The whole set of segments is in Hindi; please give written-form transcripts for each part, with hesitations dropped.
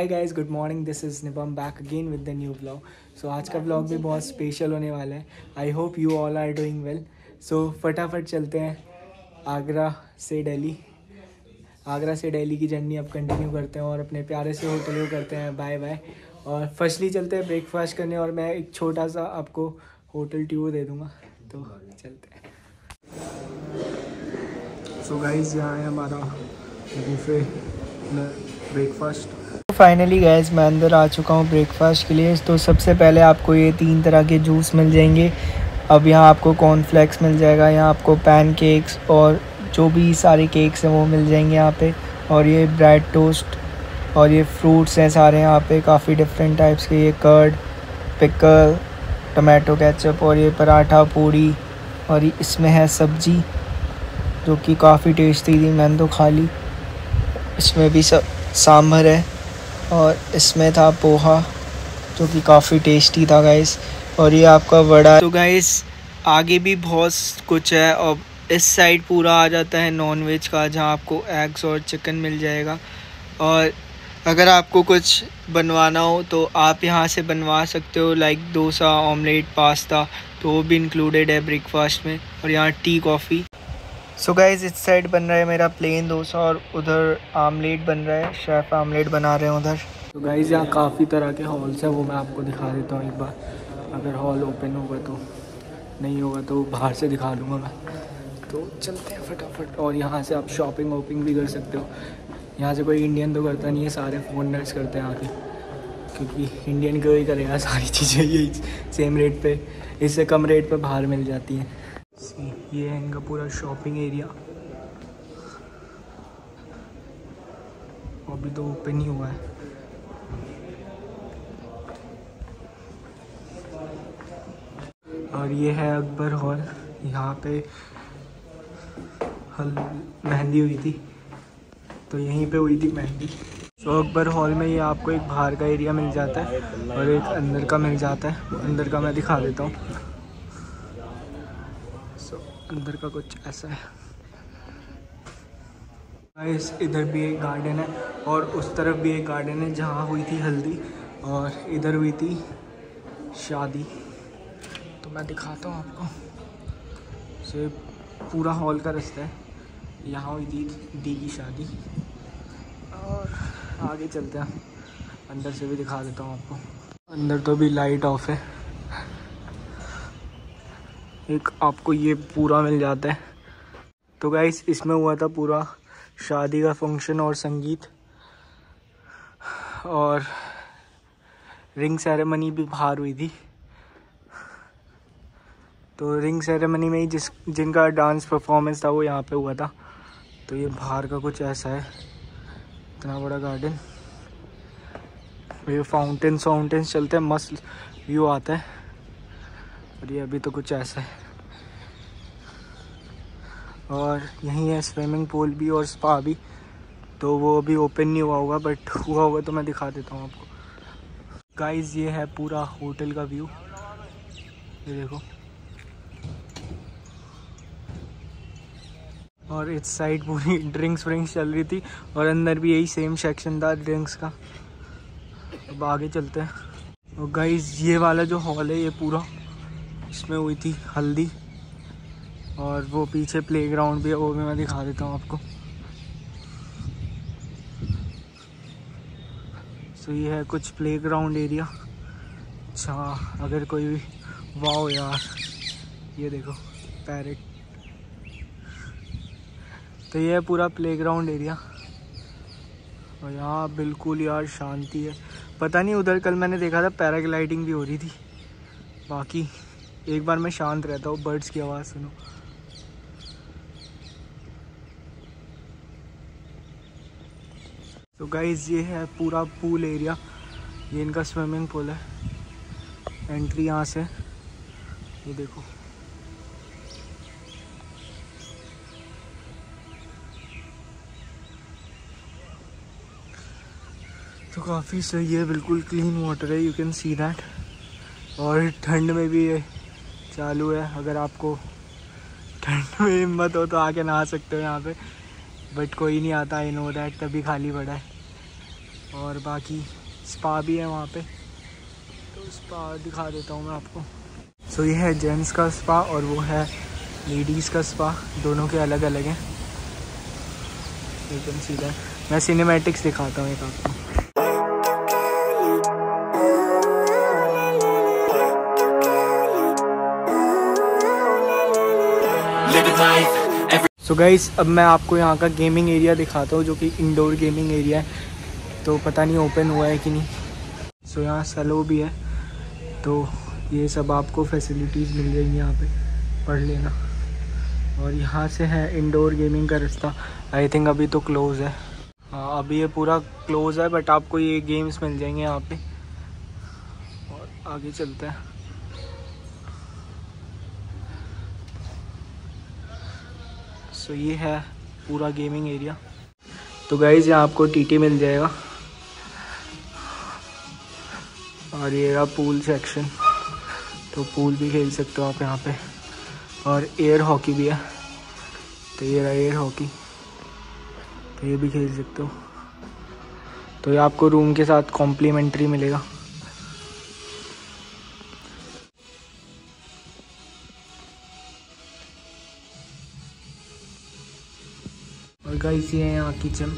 Guys, good morning. This is Nipam back again with the new blog. So आज का ब्लॉग भी बहुत स्पेशल होने वाला है। I hope you all are doing well. So फटाफट चलते हैं आगरा से दिल्ली। आगरा से दिल्ली की जर्नी अब कंटिन्यू करते हैं और अपने प्यारे से होटल को करते हैं बाय बाय। और फर्स्टली चलते हैं ब्रेकफास्ट करने और मैं एक छोटा सा आपको होटल टूर दे दूँगा। तो चलते हैं। सो गाइस, यहाँ है हमारा बुफे ब्रेकफास्ट। फाइनली गैस मैं अंदर आ चुका हूँ ब्रेकफास्ट के लिए। तो सबसे पहले आपको ये 3 तरह के जूस मिल जाएंगे। अब यहाँ आपको कॉर्नफ्लेक्स मिल जाएगा, यहाँ आपको पैनकेक्स और जो भी सारे केक्स हैं वो मिल जाएंगे यहाँ पे। और ये ब्रेड टोस्ट और ये फ्रूट्स हैं सारे यहाँ पे, काफ़ी डिफरेंट टाइप्स के। ये कर्ड, पिकल, टमाटो केचप और ये पराठा पूड़ी। और इसमें है सब्जी जो कि काफ़ी टेस्टी थी, मैंने तो खा ली। इसमें भी सब सांभर है और इसमें था पोहा जो कि काफ़ी टेस्टी था गाइस। और ये आपका वड़ा। तो गाइस आगे भी बहुत कुछ है और इस साइड पूरा आ जाता है नॉन वेज का, जहाँ आपको एग्स और चिकन मिल जाएगा। और अगर आपको कुछ बनवाना हो तो आप यहाँ से बनवा सकते हो, लाइक डोसा, ऑमलेट, पास्ता, तो वो भी इंक्लूडेड है ब्रेकफास्ट में। और यहाँ टी, कॉफ़ी। सो गाइस इस साइड बन रहा है मेरा प्लेन डोसा और उधर आमलेट बन रहा है, शेफ़ आमलेट बना रहे हैं उधर। तो गाइस यहाँ काफ़ी तरह के हॉल्स हैं, वो मैं आपको दिखा देता हूँ एक बार। अगर हॉल ओपन होगा तो, नहीं होगा तो बाहर से दिखा दूँगा मैं। तो चलते हैं फटाफट। और यहाँ से आप शॉपिंग वॉपिंग भी कर सकते हो। यहाँ से कोई इंडियन तो करता नहीं है, सारे फॉरेनर्स करते हैं आके, क्योंकि इंडियन कोई करेगा सारी चीज़ें यही सेम रेट पे, इससे कम रेट पे बाहर मिल जाती हैं। ये है इनका पूरा शॉपिंग एरिया। अभी तो ओपन ही हुआ है। और ये है अकबर हॉल, यहाँ पे मेहंदी हुई थी, तो यहीं पे हुई थी मेहंदी। तो अकबर हॉल में ये आपको एक बाहर का एरिया मिल जाता है और एक अंदर का मिल जाता है। अंदर का मैं दिखा देता हूँ। अंदर का कुछ ऐसा है। इधर भी एक गार्डन है और उस तरफ भी एक गार्डन है जहाँ हुई थी हल्दी और इधर हुई थी शादी। तो मैं दिखाता हूँ आपको। से पूरा हॉल का रास्ता है, यहाँ हुई थी दी की शादी। और आगे चलते हैं, अंदर से भी दिखा देता हूँ आपको। अंदर तो भी लाइट ऑफ है। एक आपको ये पूरा मिल जाता है। तो गाइस इसमें हुआ था पूरा शादी का फंक्शन और संगीत, और रिंग सेरेमनी भी बाहर हुई थी। तो रिंग सेरेमनी में ही जिनका डांस परफॉर्मेंस था वो यहाँ पे हुआ था। तो ये बाहर का कुछ ऐसा है, इतना बड़ा गार्डन। ये फाउंटेन्स चलते हैं, मस्त व्यू आता है। और ये अभी तो कुछ ऐसा है। और यहीं है स्विमिंग पूल भी और स्पा भी, तो वो अभी ओपन नहीं हुआ होगा, बट हुआ होगा तो मैं दिखा देता हूँ आपको। गाइस ये है पूरा होटल का व्यू, ये देखो। और इस साइड पूरी ड्रिंक्स चल रही थी और अंदर भी यही सेम सेक्शन था ड्रिंक्स का। अब आगे चलते हैं। और गाइस ये वाला जो हॉल है ये पूरा, इसमें हुई थी हल्दी। और वो पीछे प्लेग्राउंड भी है, वो भी मैं दिखा देता हूँ आपको। तो ये है कुछ प्लेग्राउंड एरिया। अच्छा, अगर कोई भी, वाओ यार ये देखो पैरेट। तो ये है पूरा प्लेग्राउंड एरिया। और यहाँ बिल्कुल यार शांति है। पता नहीं, उधर कल मैंने देखा था पैराग्लाइडिंग भी हो रही थी। बाकी एक बार मैं शांत रहता हूँ, बर्ड्स की आवाज़ सुनो। तो गाइस ये है पूरा पूल एरिया, ये इनका स्विमिंग पूल है। एंट्री यहाँ से, ये देखो। तो काफ़ी सही है, बिल्कुल क्लीन वाटर है, यू कैन सी दैट। और ठंड में भी ये चालू है, अगर आपको ठंड में हिम्मत हो तो आके नहा सकते हो यहाँ पे, बट कोई नहीं आता, आई नो दैट, तभी खाली पड़ा है। और बाकी स्पा भी है वहाँ पे, तो स्पा दिखा देता हूँ मैं आपको। सो ये है जेंट्स का स्पा और वो है लेडीज़ का स्पा, दोनों के अलग अलग हैं। एकदम सीधा मैं सिनेमैटिक्स दिखाता हूँ एक आपको। सो गाइस अब मैं आपको यहाँ का गेमिंग एरिया दिखाता हूँ, जो कि इंडोर गेमिंग एरिया है। तो पता नहीं ओपन हुआ है कि नहीं। सो यहाँ सलो भी है, तो ये सब आपको फैसिलिटीज़ मिल जाएंगी यहाँ पे, पढ़ लेना। और यहाँ से है इंडोर गेमिंग का रास्ता। आई थिंक अभी तो क्लोज़ है। हाँ अभी ये पूरा क्लोज़ है, बट आपको ये गेम्स मिल जाएंगे यहाँ पे। और आगे चलते हैं। सो ये है पूरा गेमिंग एरिया। तो गाइज़ यहाँ आपको टीटी मिल जाएगा, और ये रहा पूल सेक्शन, तो पूल भी खेल सकते हो आप यहाँ पे। और एयर हॉकी भी है, तो ये रहा एयर हॉकी, तो ये भी खेल सकते हो। तो ये आपको रूम के साथ कॉम्प्लीमेंट्री मिलेगा। और गाइस ये है यहाँ किचन।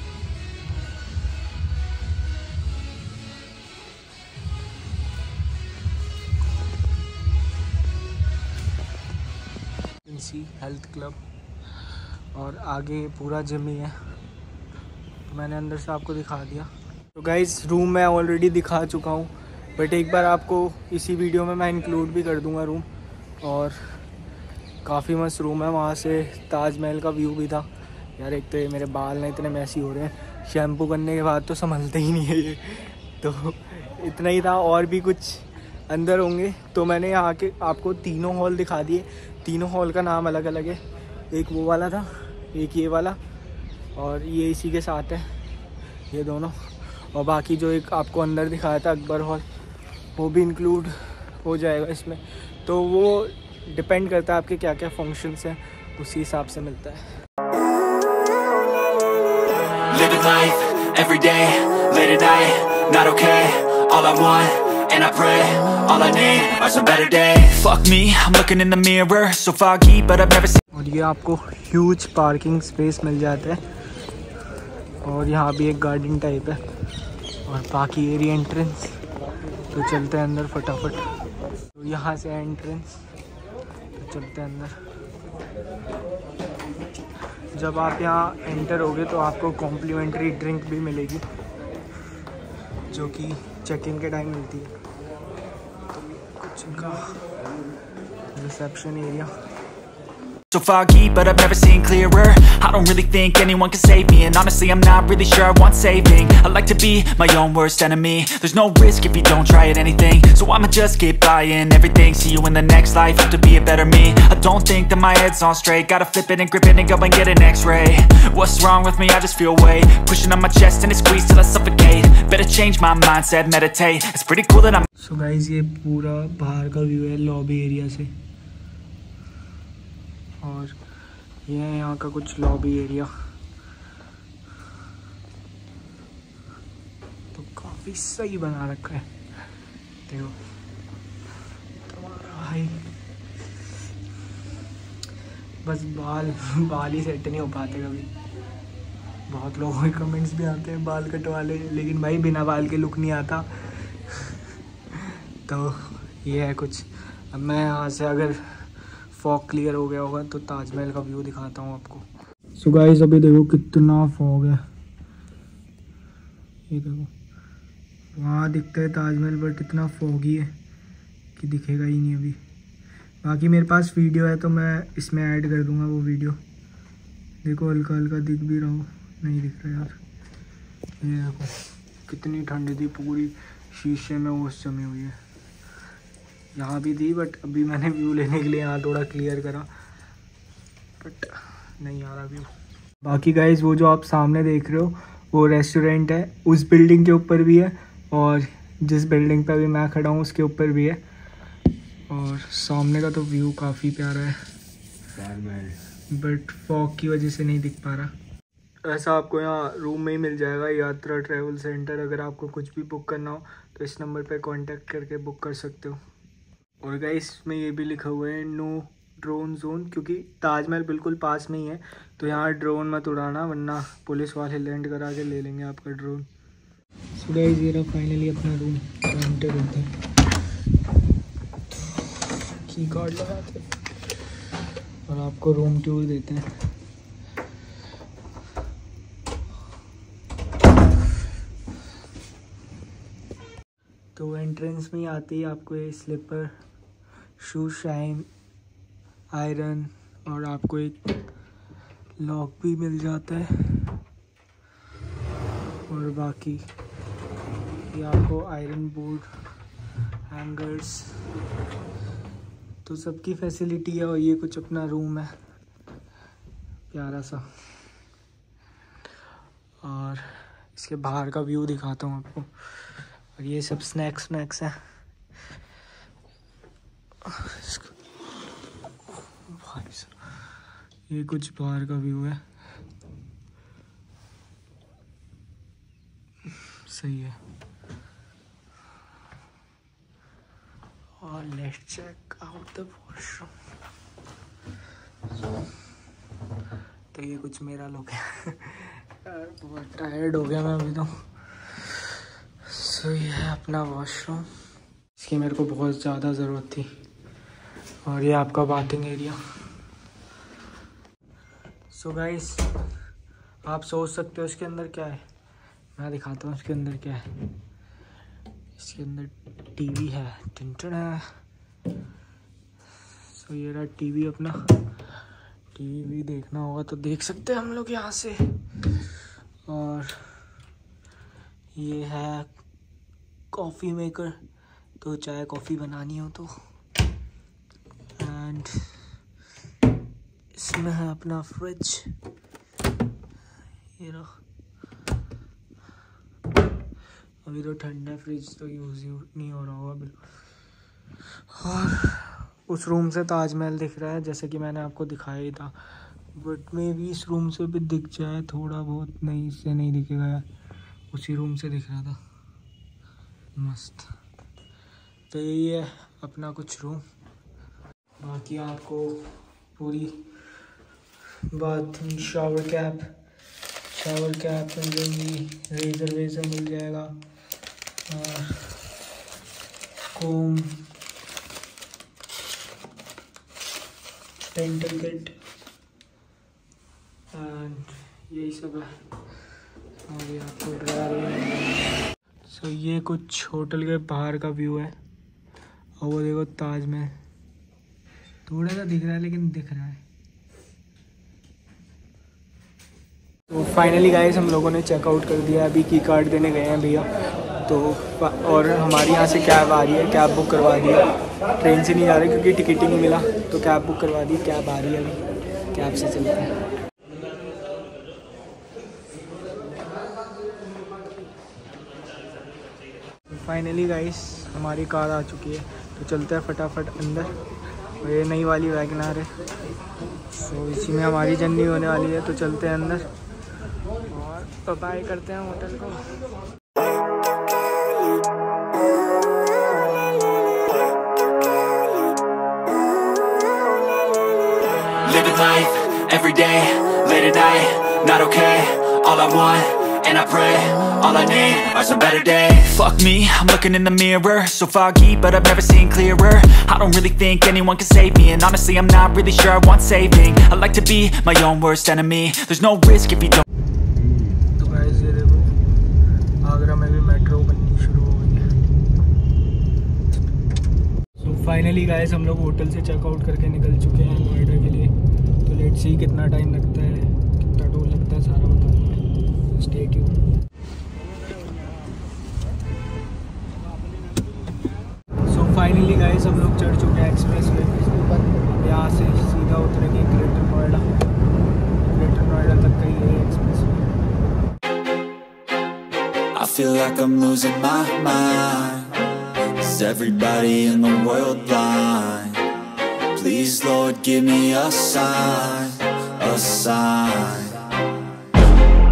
हेल्थ क्लब, और आगे पूरा जिम ही है। तो मैंने अंदर से आपको दिखा दिया। तो गाइस रूम मैं ऑलरेडी दिखा चुका हूँ, बट एक बार आपको इसी वीडियो में मैं इंक्लूड भी कर दूँगा रूम। और काफ़ी मस्त रूम है, वहाँ से ताजमहल का व्यू भी था। यार एक तो ये मेरे बाल ना इतने मैसी हो रहे हैं, शैम्पू करने के बाद तो संभलते ही नहीं है ये। तो इतना ही था, और भी कुछ अंदर होंगे। तो मैंने यहाँ के आपको तीनों हॉल दिखा दिए। तीनों हॉल का नाम अलग अलग है, एक वो वाला था, एक ये वाला, और ये इसी के साथ है ये दोनों। और बाकी जो एक आपको अंदर दिखाया था अकबर हॉल, वो भी इंक्लूड हो जाएगा इसमें। तो वो डिपेंड करता है आपके क्या क्या फंक्शंस हैं, उसी हिसाब से मिलता है। Living life, every day, late at night, not okay. All I want, and I pray, all I need are some better days. Fuck me, I'm looking in the mirror, so foggy, but I've never seen. और ये आपको ह्यूज पार्किंग स्पेस मिल जाता है, और यहाँ भी एक गार्डन टाइप है, और बाकी एरिया एंट्रेंस। तो चलते हैं अंदर फटाफट। तो यहाँ से एंट्रेंस, तो चलते हैं अंदर। जब आप यहाँ एंटर होगे तो आपको कॉम्प्लीमेंट्री ड्रिंक भी मिलेगी, जो कि चेक इन के टाइम मिलती है। तो कुछ इनका reception area. So foggy, but I've never seen clearer. I don't really think anyone can save me, and honestly I'm not really sure I want saving. I like to be my own worst enemy. There's no risk if you don't try at anything, so I'ma just keep buying everything. See you in the next life, have to be a better me. I don't think that my head's on straight, gotta flip it and grip it and go and get an x-ray. What's wrong with me? I just feel weight pushing on my chest and it squeezes till I suffocate. Better change my mindset, meditate. It's pretty cool that I'm. So guys ये पूरा बाहर का व्यू है लॉबी एरिया से, और ये है यहाँ का कुछ लॉबी एरिया। तो काफ़ी सही बना रखा है, देखो भाई। बस बाल ही सेट नहीं हो पाते कभी। बहुत लोगों के कमेंट्स भी आते हैं बाल कटवा ले, लेकिन भाई बिना बाल के लुक नहीं आता। तो ये है कुछ। अब मैं यहाँ से अगर फॉग क्लियर हो गया होगा तो ताजमहल का व्यू दिखाता हूँ आपको। सो गाइस अभी देखो कितना फॉग है, ये देखो वहाँ दिखता है ताजमहल, बट इतना फॉगी है कि दिखेगा ही नहीं अभी। बाकी मेरे पास वीडियो है तो मैं इसमें ऐड कर दूँगा वो वीडियो। देखो हल्का हल्का दिख भी रहा हो, नहीं दिख रहा यार। ये देखो कितनी ठंड थी, पूरी शीशे में ओस जमी हुई है। यहाँ भी थी, बट अभी मैंने व्यू लेने के लिए यहाँ थोड़ा क्लियर करा, बट नहीं आ रहा व्यू। बाकी गाइस वो जो आप सामने देख रहे हो वो रेस्टोरेंट है, उस बिल्डिंग के ऊपर भी है, और जिस बिल्डिंग पे अभी मैं खड़ा हूँ उसके ऊपर भी है। और सामने का तो व्यू काफ़ी प्यारा है, बट फॉग की वजह से नहीं दिख पा रहा। ऐसा आपको यहाँ रूम में ही मिल जाएगा, यात्रा ट्रैवल सेंटर। अगर आपको कुछ भी बुक करना हो तो इस नंबर पे कांटेक्ट करके बुक कर सकते हो। और गाइस इसमें ये भी लिखा हुआ है नो ड्रोन जोन, क्योंकि ताजमहल बिल्कुल पास में ही है, तो यहाँ ड्रोन मत उड़ाना वरना पुलिस वाले लैंड करा के ले लेंगे आपका ड्रोन। सो गाइस ये रहा फाइनली अपना रूम एंटर होता है, की कार्ड लगाते और आपको रूम टूर देते हैं। तो एंट्रेंस में ही आते ही आपको ये स्लीपर, शू शाइन, आयरन और आपको एक लॉक भी मिल जाता है। और बाकी ये आपको आयरन बोर्ड, हैंगर्स, तो सबकी फैसिलिटी है। और ये कुछ अपना रूम है प्यारा सा। और इसके बाहर का व्यू दिखाता हूँ आपको। और ये सब स्नैक्स हैं। ये कुछ बाहर का व्यू है, सही है। और let's check out the washroom. तो ये कुछ मेरा लुक है यार, बहुत टायर्ड हो गया मैं अभी तो। सो ये है अपना वॉशरूम, इसकी मेरे को बहुत ज़्यादा ज़रूरत थी। और ये आपका बाथिंग एरिया। सो गाइस आप सोच सकते हो इसके अंदर क्या है, मैं दिखाता हूँ इसके अंदर क्या है। इसके अंदर टीवी है, टिंटन है। सो ये रहा टीवी अपना। टीवी भी देखना होगा तो देख सकते हैं हम लोग यहाँ से। और ये है कॉफ़ी मेकर, तो चाय कॉफ़ी बनानी हो तो। एंड इसमें है अपना फ्रिज, ये रहा। अभी तो ठंडा है, फ्रिज तो यूज़ नहीं हो रहा होगा बिल्कुल। और उस रूम से ताजमहल दिख रहा है जैसे कि मैंने आपको दिखाया ही था, बट मे भी इस रूम से भी दिख जाए थोड़ा बहुत। नहीं, इससे नहीं दिखेगा यार, उसी रूम से दिख रहा था मस्त। तो यही है अपना कुछ रूम। बाकी आपको पूरी बाथरूम, शावर कैप मिल जाएगी, रेजर मिल जाएगा, और कोम, डेंटल किट एंड यही सब है। और ये आपको ड्रायर। सो ये कुछ होटल के बाहर का व्यू है। और वो देखो ताजमहल थोड़ा सा दिख रहा है लेकिन दिख रहा है। तो फाइनली गाइस हम लोगों ने चेकआउट कर दिया, अभी की कार्ड देने गए हैं भैया। तो और हमारी यहाँ से कैब आ रही है, कैब बुक करवा दी है। ट्रेन से नहीं जा रहे क्योंकि टिकट ही नहीं मिला, तो कैब बुक करवा दी। कैब आ रही है अभी, कैब से चलते हैं। फाइनली गाइस हमारी कार आ चुकी है, तो चलते हैं फटाफट अंदर। और ये नई वाली वैगनआर है, सो इसी में हमारी जर्नी होने वाली है। तो चलते हैं अंदर और बाय करते हैं होटल को। Living life, every day, late at night, not okay. All I want, and I pray, all I need are some better days. Fuck me, I'm looking in the mirror, so foggy, but I've never seen clearer. I don't really think anyone can save me, and honestly I'm not really sure I want saving. I like to be my own worst enemy. There's no risk if you don't. तो गाइस ये देखो आगरा में भी मेट्रो बननी शुरू हो गई है। सो फाइनली गाइस हम लोग होटल से चेकआउट करके निकल चुके हैं नोएडा के लिए। तो लेट्स सी कितना टाइम लगता है, कितना टोल लगता है, सारा बताऊंगा। Stay tuned. So finally guys हम लोग चढ़ चुके हैं एक्सप्रेस वे पर। यहाँ से सीधा उतरेंगे ग्रेटर नोएडा। ग्रेटर नोएडा तक का ही है expressway. I feel like I'm losing my mind. Is everybody in the world blind? Please Lord give me a sign, a sign.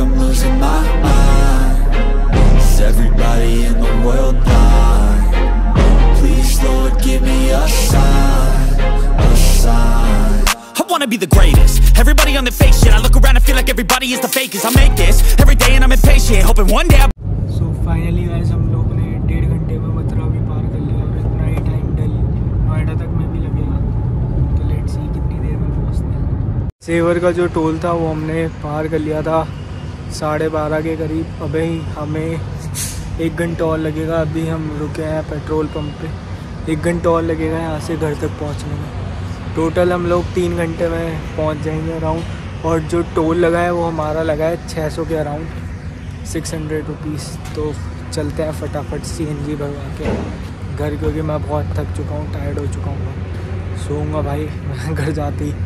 I'm losing my mind. Is everybody in the world blind? Please, Lord, give me a sign, a sign. I wanna be the greatest. Everybody on the fake shit. I look around and feel like everybody is the fakest. I make this every day and I'm impatient, hoping one day So finally guys, हम लोग ने 1.5 घंटे में मथुरा भी पार कर लिया और इतना ही टाइम नोएडा तक में भी लगेगा। तो लेट्स सी कितनी देर में पहुँचते हैं। सेवर का जो टोल था वो हमने पार कर लिया था 12:30 के करीब। अभी हमें 1 घंटा और लगेगा। अभी हम रुके हैं पेट्रोल पंप पे। 1 घंटा और लगेगा यहाँ से घर तक पहुँचने में। टोटल हम लोग 3 घंटे में पहुँच जाएंगे अराउंड। और जो टोल लगा है वो हमारा लगा है 600 के अराउंड, 600 रुपीज़। तो चलते हैं फटाफट CNG भरवा के घर, क्योंकि मैं बहुत थक चुका हूँ, टायर्ड हो चुका हूँ। सोऊंगा भाई मैं घर जाते ही।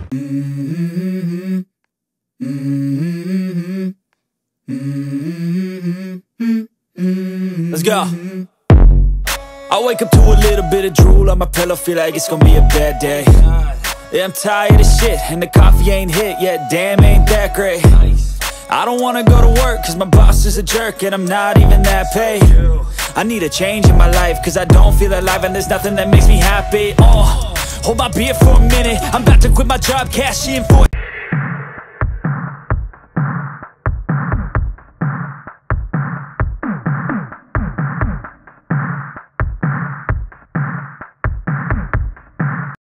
Let's go. I wake up to a little bit of drool on my pillow, feel like it's gonna be a bad day. Yeah, I'm tired of shit, and the coffee ain't hit yet, damn ain't that great. I don't wanna go to work, cause my boss is a jerk, and I'm not even that paid. I need a change in my life, cause I don't feel alive, and there's nothing that makes me happy. Hold my beer for a minute, I'm about to quit my job, cash in for